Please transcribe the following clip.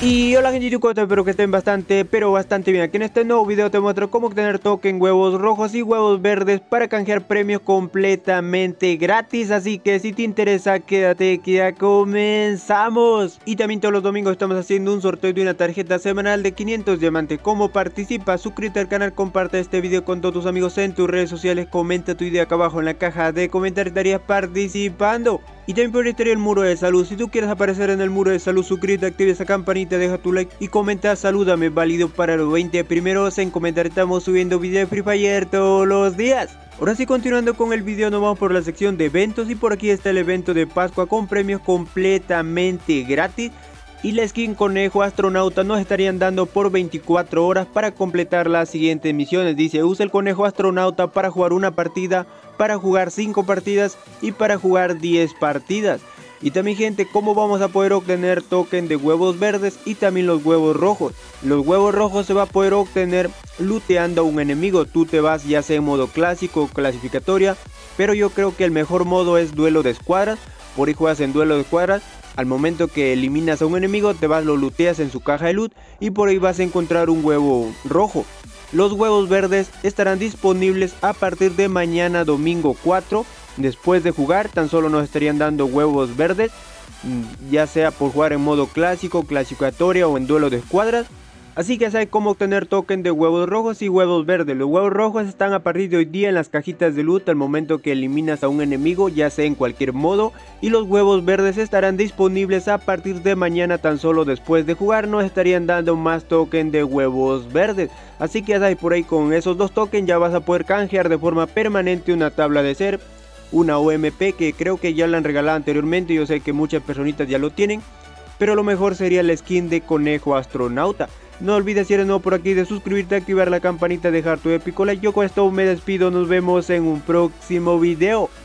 Y hola gente de YouTube, espero que estén bastante, pero bastante bien. Aquí en este nuevo video te muestro cómo obtener token, huevos rojos y huevos verdes para canjear premios completamente gratis. Así que si te interesa, quédate que ya comenzamos. Y también todos los domingos estamos haciendo un sorteo de una tarjeta semanal de 500 diamantes. ¿Cómo participa? Suscríbete al canal, comparte este video con todos tus amigos en tus redes sociales, comenta tu idea acá abajo en la caja de comentarios, estarías participando. Y también por ahí estaría el muro de salud. Si tú quieres aparecer en el muro de salud, suscríbete, activa esa campanita, deja tu like y comenta salúdame, válido para los 20 primeros en comentar. Estamos subiendo videos de Free Fire todos los días. Ahora sí, continuando con el video, nos vamos por la sección de eventos y por aquí está el evento de Pascua con premios completamente gratis. Y la skin conejo astronauta nos estarían dando por 24 horas para completar las siguientes misiones. Dice, usa el conejo astronauta para jugar una partida, para jugar 5 partidas y para jugar 10 partidas. Y también gente, cómo vamos a poder obtener token de huevos verdes y también los huevos rojos. Los huevos rojos se va a poder obtener looteando a un enemigo. Tú te vas ya sea en modo clásico o clasificatoria, pero yo creo que el mejor modo es duelo de escuadras. Por ahí juegas en duelo de escuadras. Al momento que eliminas a un enemigo, te vas, lo looteas en su caja de loot y por ahí vas a encontrar un huevo rojo. Los huevos verdes estarán disponibles a partir de mañana domingo 4. Después de jugar, tan solo nos estarían dando huevos verdes, ya sea por jugar en modo clásico, clasificatoria o en duelo de escuadras. Así que ya sabes cómo obtener token de huevos rojos y huevos verdes. Los huevos rojos están a partir de hoy día en las cajitas de loot al momento que eliminas a un enemigo, ya sea en cualquier modo. Y los huevos verdes estarán disponibles a partir de mañana, tan solo después de jugar nos estarían dando más token de huevos verdes. Así que ya sabes, por ahí con esos dos tokens ya vas a poder canjear de forma permanente una tabla de ser, una OMP que creo que ya la han regalado anteriormente. Yo sé que muchas personitas ya lo tienen, pero lo mejor sería la skin de conejo astronauta. No olvides, si eres nuevo por aquí, de suscribirte, activar la campanita, dejar tu épico like. Yo con esto me despido, nos vemos en un próximo video.